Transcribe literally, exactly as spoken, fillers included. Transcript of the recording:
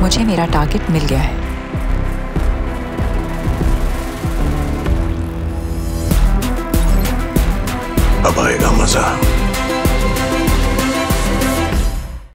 मुझे मेरा टारगेट मिल गया है। अब आएगा मजा।